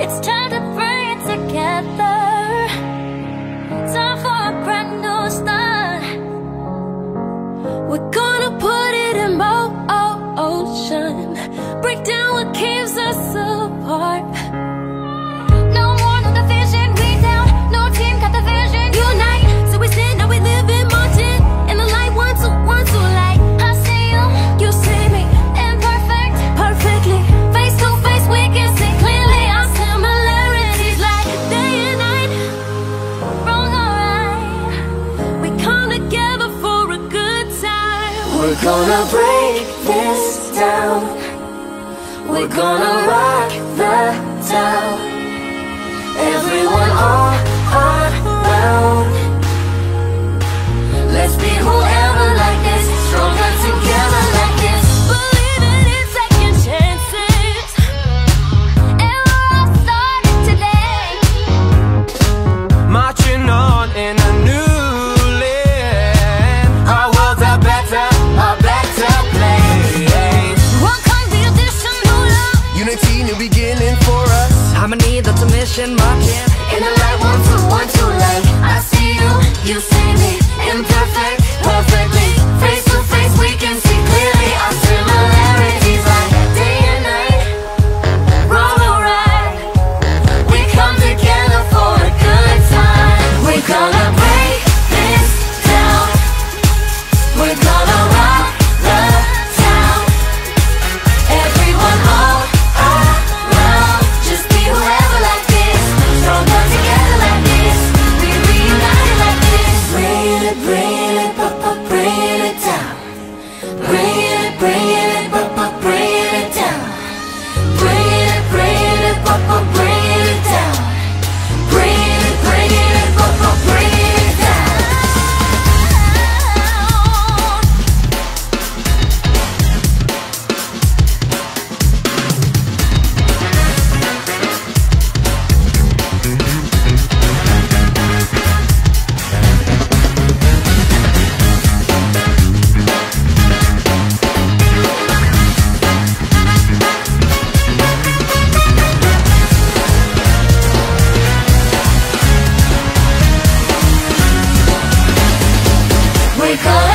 It's time to bring it together. Time for a brand new start. We're gonna put it in motion. Break down what keeps us apart. No more, no division, we down. No team got the vision. Unite, so we stand, now we live in margin. In the light, one, two, light. I see you, you see me. Imperfect, perfectly. Face to face, we can see clearly our similarities like day and night. Wrong or right, we come together for a good time. We're gonna break this down. We're gonna rock the town. Everyone all around. Let's be whoever like this, stronger together like this. Believing in second chances, and we're all starting today. Marching on in a new land. Our world's a better place. Welcome the addition, new love. Unity, new beginning for us. Harmony, that's a mission, marching. In the light, one, two, like. I see you, you see me. Imperfect, perfectly. Face to face, we can see clearly our similarities like day and night. Wrong or right, we come together for a good time. We're gonna break this down. We're gonna rock the town. Everyone all around. Just be whoever like this, stronger together like this. We reunited like this. Bring it, bring it down. Bring it, bring it down. Bring it, bring it down. Bring it, bring it down. We're gonna